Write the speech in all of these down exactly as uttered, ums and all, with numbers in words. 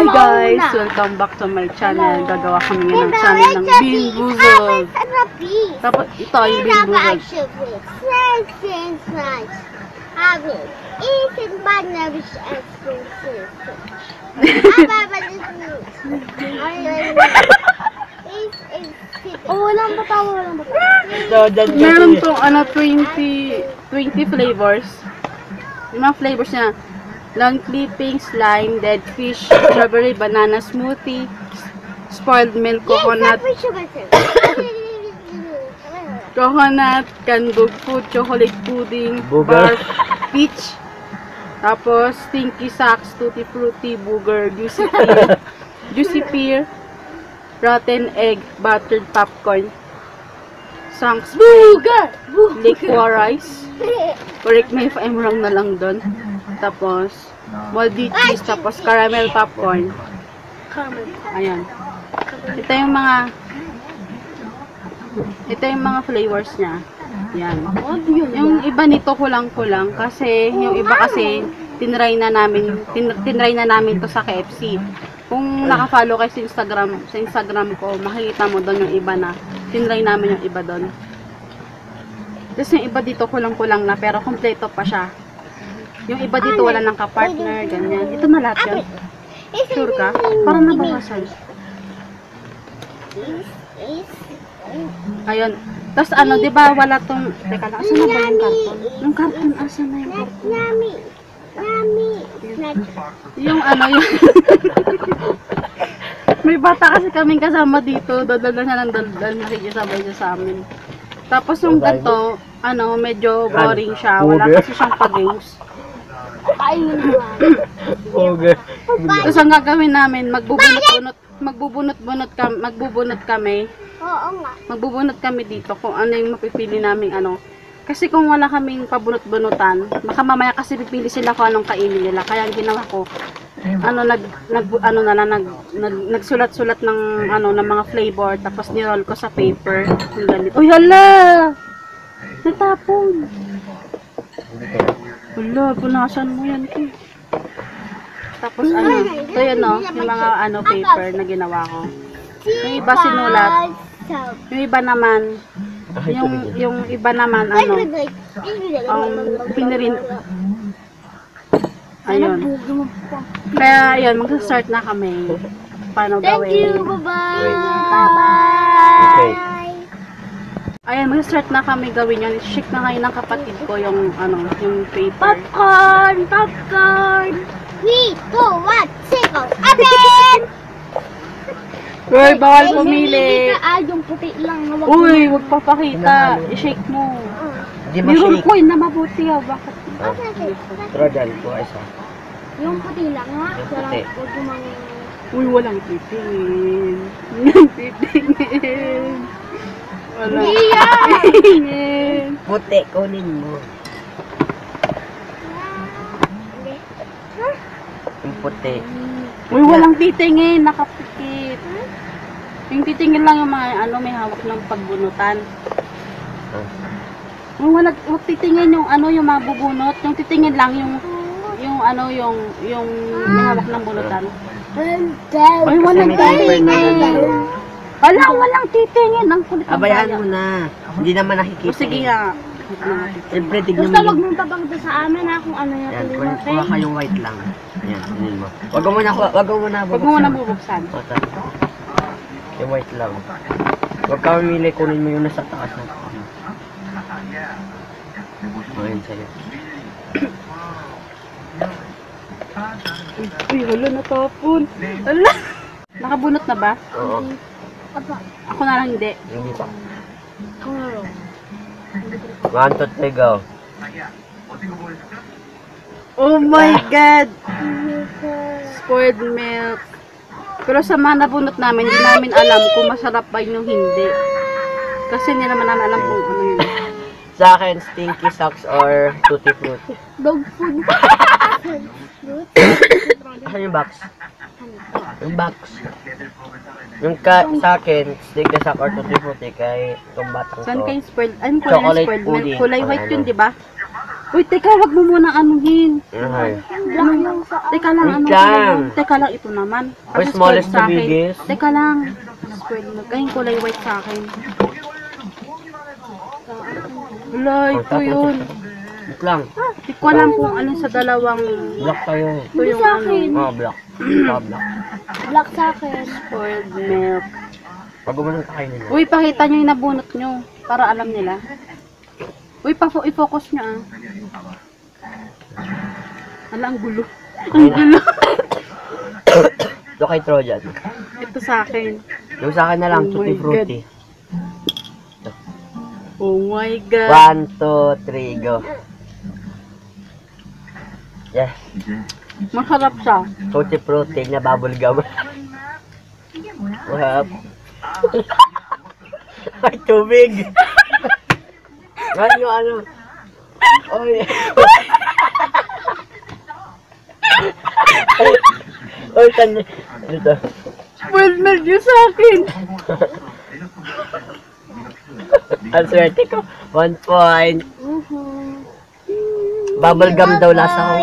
Hi guys! Welcome back to my channel. Gagawa kami ngayon ng channel ng Bean Boozled. Tapos ito ay Bean Boozled. Oh, walang batawa, walang batawa. Meron tong ano, twenty, twenty flavors. Yung mga flavors niya, lawn clippings, lime, dead fish, strawberry, banana smoothie, spoiled milk, coconut, coconut, canned dog food, chocolate pudding, bar, peach, tapos stinky socks, tutti frutti, booger, juicy pear, juicy pear, rotten egg, buttered popcorn, sunks, booger, liquorice, correct me if I'm wrong na lang doon. Tapos, moldy cheese, tapos caramel popcorn. Ayan. Ito yung mga ito yung mga flavors niya. Yan. Yung iba nito kulang-kulang kasi yung iba kasi tinry na namin tin tinry na namin to sa K F C. Kung naka-follow kayo sa Instagram, sa Instagram ko, makikita mo doon yung iba na tinry namin yung iba doon. Tapos yung iba dito kulang-kulang na pero kompleto pa siya. Yung iba dito wala nang ka-partner, ganyan. Ito na lahat yun. Sure ka? Parang nabawasan. Ayun. Tapos ano, di ba wala tong... Teka lang, asan na ba yung karton? Yung karton, asan na yung karton? Yummy. Yummy. Yung ano, yung... May bata kasi kaming kasama dito. Daldal na siya ng daldal. Nakikisabay siya sa amin. Tapos yung ganito, ano, medyo boring siya. Wala kasi siyang pag-games. Okay. Tapos ang gagawin namin, magbubunot-bunot, magbubunot-bunot kami, magbubunot kami. Oo nga. Magbubunot kami dito kung ano yung mapipili namin ano. Kasi kung wala kaming pabunot-bunutan, baka mamaya kasi pipili sila kung anong kainin nila. Kaya ang ginawa ko, ano nag nag ano na lang nag, nag nagsulat-sulat ng ano ng mga flavor tapos ni-roll ko sa paper. Yung ganito. Uy, hala! Natapon. Wala, punasan mo yan, eh. Tapos ano, ito yun, no, yung mga ano paper na ginawa ko. Yung iba sinulat. Yung iba naman, yung yung iba naman ano, ang pinirin. Ayun. Kaya ayun, magsa-start na kami. Paano gawin? Thank you, bye-bye. Bye-bye. Ayan, mag-start na kami gawin yun. Shake na ngayon ng kapatid ko yung, ano, yung paper. Popcorn! Popcorn! three, two, one, zero! Open! Uy, bawal pumili. Ah, yung puti lang. Wag Uy, huwag papakita. I-shake mo. Meron coin na mabuti ah. Bakit? Pero dyan po isa. Yung puti lang ha? Yung puti. Huwag yung mga... Uy, walang titingin. Walang titingin. Walang titingin. Puti, kunin mo. Yung puti. Uy, walang titingin. Nakapikit. Yung titingin lang yung mga ano may hawak ng pagbunutan. Uy, walang wag titingin yung ano yung mga bubunot. Yung titingin lang yung yung ano yung yung may hawak ng bunutan. Uy, walang titingin. Wala, walang titingin. Ang kulit ng Abayaan bayan. mo na. Hindi naman O nakikita. sige nga. Siyempre, tignan Basta mo. wag mong papakita sa amin ha kung ano yung Yan, tuloy kuha natin. kuha ka yung white lang. Yan, kunin mo. Wag mo muna, wag mo muna Huwag mo muna bubuksan. Ota. Yung white lang. Wag ka mamili, kunin mo yung nasa taas na. Ayun sa'yo. Uy, wala natapon. Wala. Nakabunot na ba? Oo. Apa? Ako na lang hindi. Hindi pa. Oh. One, two, three, go. Oh my God! Spoiled milk. Pero sa mga nabunot namin, hindi namin alam kung masarap ba yun yung hindi. Kasi hindi naman namin alam kung ano yun. Sa akin, stinky socks or tutti frutti. Dog food. Ano yung box? Yung box. Yung ka, sa akin, stinky sock or tutti frutti kay itong batang Saan to. kayo spoiled? Ano kulay ng Chocolate spoiled milk? pudding. Kulay white Ano? yun, di ba? Uy, teka, wag mo muna anuhin. Okay. Black yung sa Teka lang, Wait ano lang. Teka lang, ito naman. Oy, Ano smallest square sa to akin? biggest. Teka lang. Square na. Kayong kulay white sa akin. Wala, ito yun. Wait lang. Hindi ko alam kung alin sa dalawang... Black tayo. Ito yung Sa ano. akin. Oh, black. Ah, black. black sa akin. Spoiled milk. Pag gumanong ka kayo nila. Uy, pakita nyo yung nabunot nyo. Para alam nila. Uy, pa i-focus nyo ah. Ala, ang gulo. Ang gulo. Ito kay Trojan. Ito sa akin. Yung sa akin na lang, Oh tutti my frutti. Oh my God. One, two, three, go. Yes. Masarap siya. Tutti frutti na bubble gum. Wahap. Ay, tubig. Ano, ano? Oy. Oy, kan. Dito. Spoiled milk yun sa akin. Ang swerte ko. One point. Mhm. Bubble gum daw lasa ko.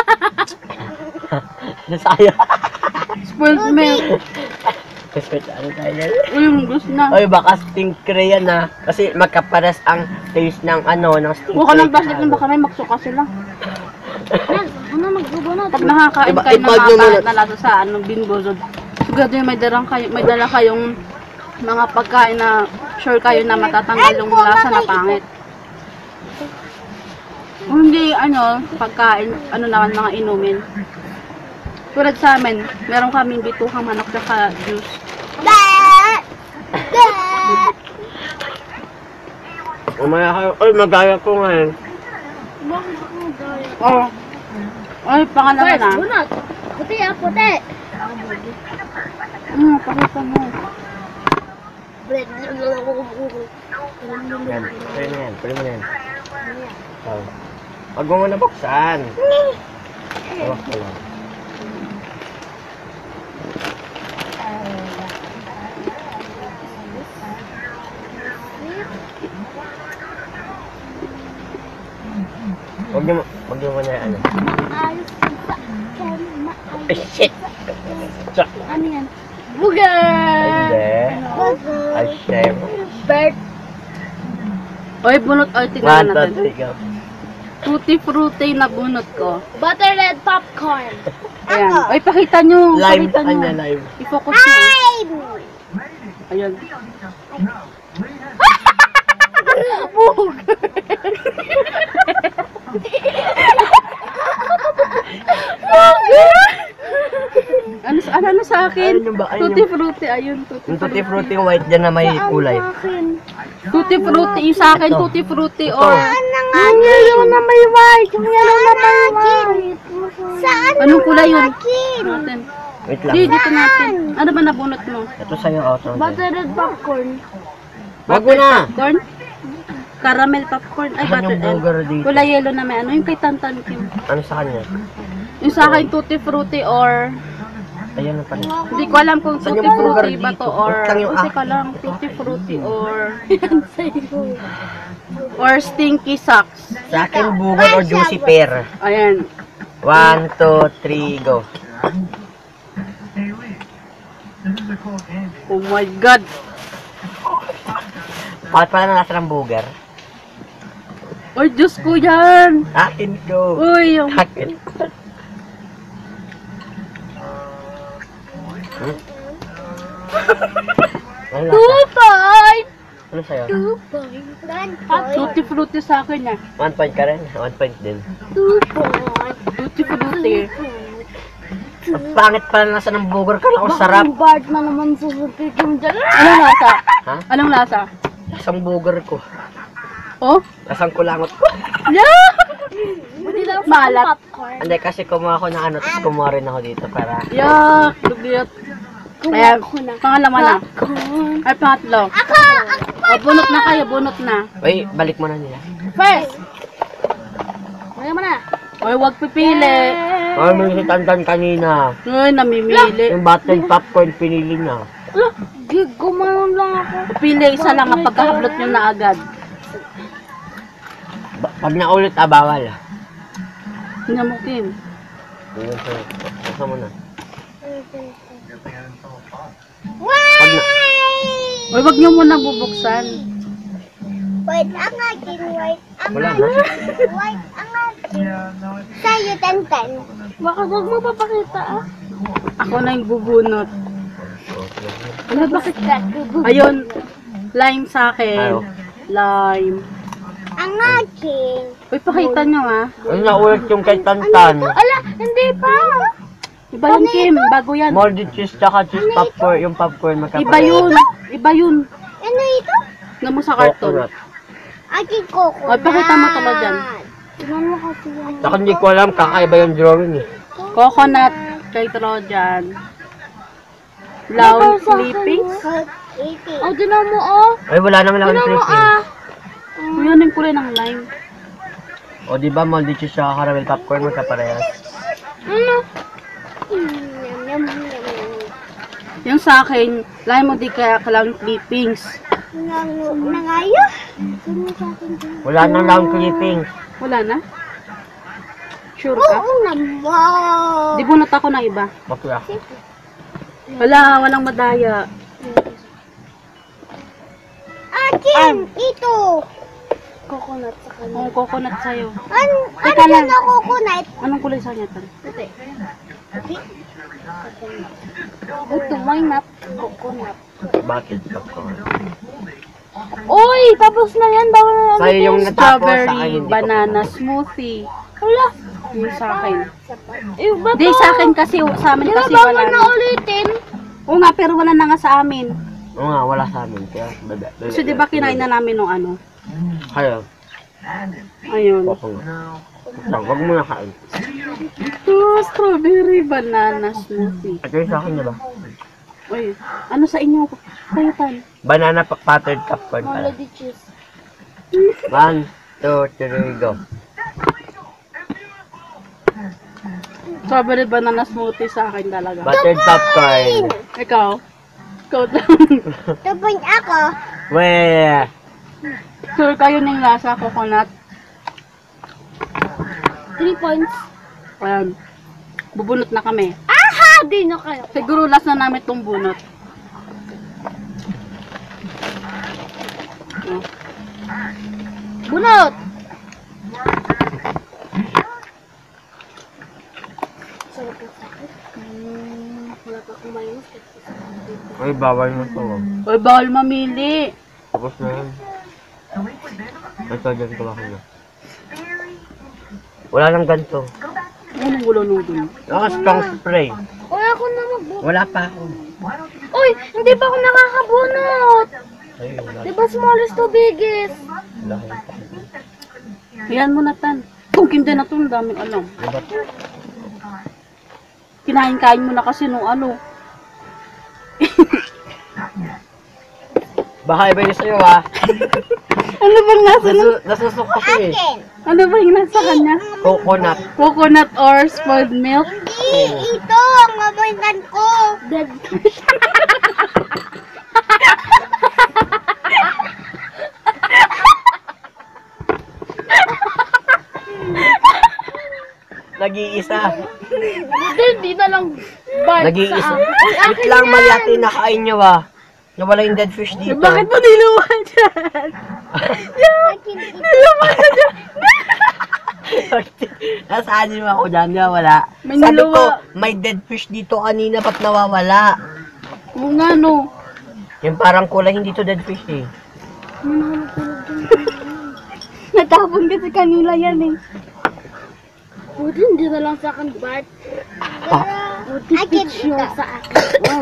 Nasaya. Spoiled milk. Kasi ano tayo yan? Uy, yung gusto na. Oy, baka stingray yan ah. Kasi magkapares ang taste ng ano, ng stingray. Huwag ka ng plastic ng baka may magsuka sila. Yan, ano magdubo na. Pag nakakain Iba- kayo ng ipag mga nyo kahit muna. na lasa sa anong binbozod, sigurado yung may, darang kayo, may dala kayong mga pagkain na sure kayo na matatanggal yung lasa na pangit. Kung hindi, ano, pagkain, ano naman, mga inumin. Tulad sa amin, meron kaming bituhang manok sa juice. Umaya kayo. Oy, magaya ko ngayon. Bakit ako gaya? Oh. Ay, pangalawa First, na. bunot. Puti ah, puti. Hmm, pakita mo. Bread. Yan. Pwede na yan. Pwede mo na yan. Oh. Huwag mo muna buksan. Hawak ko lang. Huwag niyo, huwag niyo muna ano. Ayos sa akin, maayos. Ay, shit! Tsak! Ano yan? Booger! Hindi. Ay, shame. Bird. Oy, bunot. Oy, One, tingnan two, natin. three, go. Tutti frutti na bunot ko. Butter red popcorn. Ayan. Oy, pakita nyo. Live Pakita sa kanya, nyo. live. I-focus nyo. Ayan. ano, sa- ano, ano sa akin? Ayun yung ba- ayun Tutti yung- frutti. Ayun, tutti Yung tutti frutti. frutti white dyan na may kulay. Akin. Tutti frutti. Yung sa akin, Ito. tutti frutti. Ito. Or, yung yellow na may white. Yung yellow na may white. Saan Anong kulay yun? Natin. Wait Di, lang. dito natin. Ano ba nabunot mo? Ito sa'yo, oh. Ito. Butter red popcorn. Wag mo na! Popcorn? Caramel popcorn. Ay, Saan butter yung burger dito? Kulay yellow na may ano. Yung kay Tantan Kim. Ano sa kanya? Yung sa akin, tutti frutti or... Ayan na pala. Hindi ko alam kung Saan tutti yung burger frutti ba dito? to or... Utang yung Kasi akin. ka lang, tutti frutti or... or stinky socks. Sa akin, bugol or juicy pear. Ayan. One, two, three, go. Oh my God. Bakit pala nalasa ng bugar? Oy, Diyos ko yan. Akin ko. Uy, yung... Akin. Hmm? Ano lasa? Two point. Ano sa'yo? Two point. One Ah, point. tutti frutti sa akin yan. One point ka rin? One point din. Two point. Tutti frutti. Ang pangit pala nasa ng bugar ka lang. Ang sarap. Bakit Bart na naman susupikin dyan? Anong lasa? Ha? Anong lasa? Lasang bugar ko. Oh? Lasang kulangot ko. Yeah! Buti lang sa Malat. popcorn. Hindi, kasi kumuha ko ng ano, tapos kumuha rin ako dito para... Yuck! Lugiyot. Kaya, pangalawa na. Popcorn. Ay, pangatlo. Ako! Ako! O, bunot na kayo, bunot na. Uy, balik mo na nila. First. Ngayon mo na. Oy, wag pipili. Ay, may si Tantan kanina. Uy, namimili. Yung button popcorn pinili niya. Gig, gumanon lang ako. Pili isa lang ang pagkahablot nyo na agad. Ba Pag naulit, ah, bawal. Namukin. Yun sa'yo. Basta mo na. Why? Pag na... Uy, wag niyo muna bubuksan. White ang akin, white ang Wala akin, na. white ang akin. Sa'yo, Tantan. Baka wag mo papakita ah. Ako na yung bubunot. Ano, bakit ka? Ayun. Lime sa akin. Ayaw. Lime. Ang akin. Uy, pakita nyo ah. Ano naulit yung kay Tantan? Ala, hindi pa. Iba yun, Kim. Bago yan. Moldy cheese tsaka cheese popcorn. Yung popcorn magkapal. Iba yun. Iba yun. Ano ito? Nga mo sa karton. Akin coconut. Ay, pakita mo tala dyan. Tingnan mo kasi yan. Saka hindi ko alam, kakaiba yung drawing eh. Coconut kay Trojan. Brown clippings. eighty. Oh, tinan mo oh. Ay, wala naman akong Tinan mo tripping. ah. Yun yung kulay ng lime. O, di ba moldy cheese tsaka caramel popcorn magkaparehas? Ano? Mm, Yum, yum, yum, yum. Yung sa akin, lime mo di kaya kalang clippings. Nangu- Nangayo? Sino sa akin dyan? Wala nang lang clipping. Wala na? Sure ka? Oo naman. Di bunot ako na iba. Bakla. Wala, walang madaya. Akin! Ito! Coconut sa kanya. Ang coconut sa'yo. An ano Teka yan lang. na coconut? Anong kulay sa kanya? Tan? Ito. Ito, why not coconut? Bakit popcorn? Uy! Tapos na yan. Bawal na ulit Sa'yo yung yan. natapos sa akin, Strawberry hindi ko banana smoothie. Wala. Yung sa akin. Eh, ba Di, sa akin kasi, sa amin Di ba kasi bawal wala na na. ulitin? Oo nga, pero wala na nga sa amin. Oo nga, wala sa amin. Kaya, bebe. bebe Kasi di ba kinain na namin nung ano? Kaya, Ayun. papa nga. Lang, wag mo na kain. Ito, strawberry banana smoothie. Ito yung sa akin, diba? Uy, ano sa inyo? Kayo, Tan? Banana pa- buttered popcorn pala. Moldy cheese. One, two, three, go. Strawberry banana smoothie sa akin talaga. Buttered popcorn. Ikaw? Ikaw lang. Two point ako. Weh. Sure kayo ng lasa, coconut? Three points. Ayan. Bubunot na kami. Aha! Di na kayo. Siguro last na namin itong bunot. Oh. Bunot! Hmm, wala pa akong mayos. Ay, bawal mo to. Uy, bawal mamili. Tapos na yan. Ito, dyan ko ako na. Wala nang ganito. Anong gulo nung dun? Naka strong spray. Wala ako na magbuot. Wala pa ako. Uy! Hindi pa ako nakakabunot! Ay, wala. Diba smallest to biggest? Wala pa. Ayan mo na, Tan. Kung hindi na ito, ang daming alam. Diba? Kinain-kain mo na kasi nung ano. Baka iba yun sa'yo ha. Ano bang nasa? Nasu nasusok kasi eh. Akin! Ano ba yung nasa kanya? Coconut. Coconut or spoiled milk? Hindi! Ito! Ang mabaykan ko! Dead fish. Nag-iisa. Hindi na lang bite Nag-iisa. sa akin. Wait lang, mali ate, nakain nyo ah. Nawala yung dead fish dito. Bakit mo niluwan dyan? Akin ito. Niluwan na dyan. Nasaan yung ako dyan? Wala. May Sabi niluwa. ko, may dead fish dito kanina, ba't nawawala? Oo nga, no. Yung parang kulay, hindi to dead fish eh. Natapon kasi kanila yan eh. Buti hindi na lang sa akin bite. Buti pitch yung sa akin.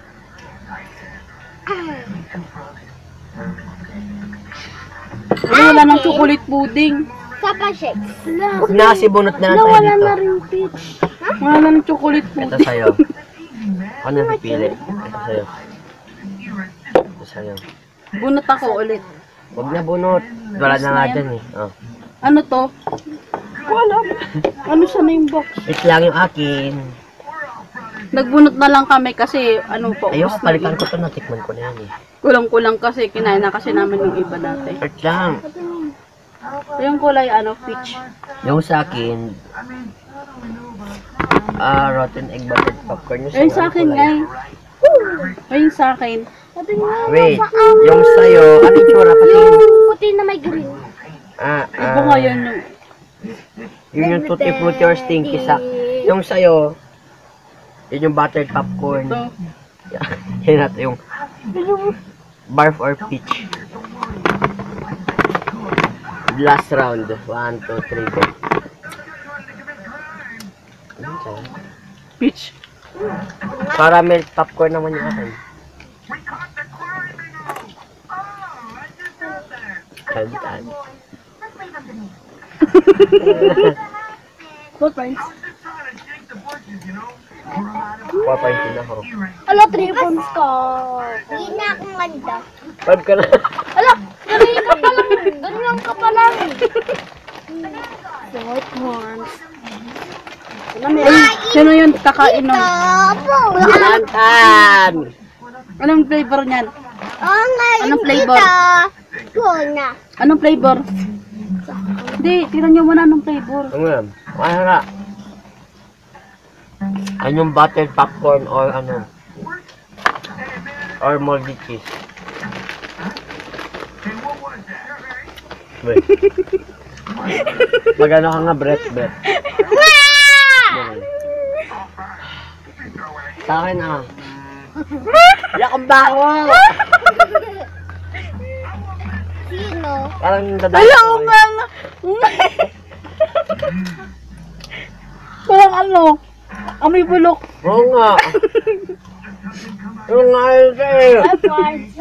Ano, wala ng chocolate pudding. Sapa shakes. Huwag na kasi bunot na lang tayo Nawala dito. na rin pitch. Wala na ng chocolate Ito pudding. sa'yo. Ako na pipili. Ito sa'yo. Ito sa'yo. Bunot ako ulit. Huwag na bunot. Wala na nga dyan eh. Oh. Ano to? Wala. Ano siya na yung box? Wait lang yung akin. Nagbunot na lang kami kasi ano po. Ayoko, palitan ko to. Natikman ko na yan eh. Kulang-kulang kasi kinain na kasi namin yung iba dati. Wait lang. Yung kulay ano, peach. Yung sa akin, ah, rotten egg buttered popcorn. Yung Ayun sa'yo, sa anong akin kulay? ay. Ayun sa akin. Sabi nga, Wait, sa akin. yung sa'yo, ano yung tsura pati? Yung puti na may green. Ah, Ibo ah, nga yun yung... yun yung tutti frutti or stinky sack. Yung sa'yo, yun yung buttered popcorn. Ito. Yan natin yung barf or peach. Last round. One, two, three, go. Ano sa'yo? Peach. Caramel popcorn naman yung akin. Tantan. Four points. four point two na ako. Ala, three points ka. Hindi na akong ganda. five ka na. Ala, ganyan ka pa lang. Ganyan ka pa lang. Four points. Ay, sino yung kakain ng... Tantan! Anong flavor niyan? Oo nga, Anong flavor? Tuna. Anong flavor? Hindi, tiran nyo muna anong flavor. Ano yan? Ano nga? Ano yung buttered popcorn or ano? Or moldy cheese? Wait. Magano ka nga, Brett, Brett? Ganun. Sa akin ah. Yakang baho! Sino? Parang dadaan Ala, ko eh. umang! Walang ano. Amoy bulok. Oo nga. Yung nga yun sa'yo. Five points.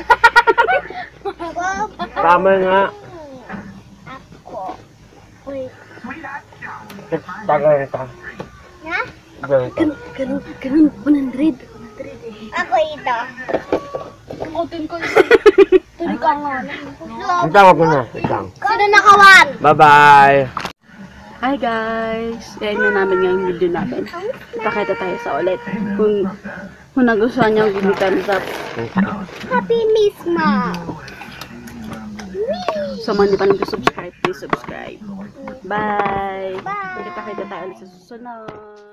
Tama nga. Ako. Wait. Tagal ito. Na? Ganito. Ganun, ganun, one hundred. Ako ito. Tukutin ko ito. Tuloy ka nga. Ang tawag ko na. Isang. Sino nakawan? Bye-bye. Hi guys! Yan na namin ngayong video namin. Pakita tayo sa ulit. Kung, kung nagustuhan nyo, give me thumbs up. Happy Misma. So, mga hindi pa nag-subscribe, please subscribe. Bye! Bye. Kita-kita tayo ulit sa susunod.